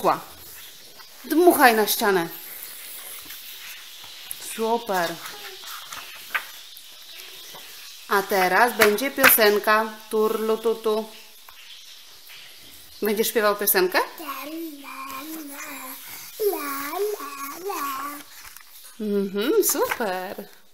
wyschła. Dmuchaj na ścianę. Super. A teraz będzie piosenka. Turlu tutu. Będziesz śpiewał piosenkę? Super.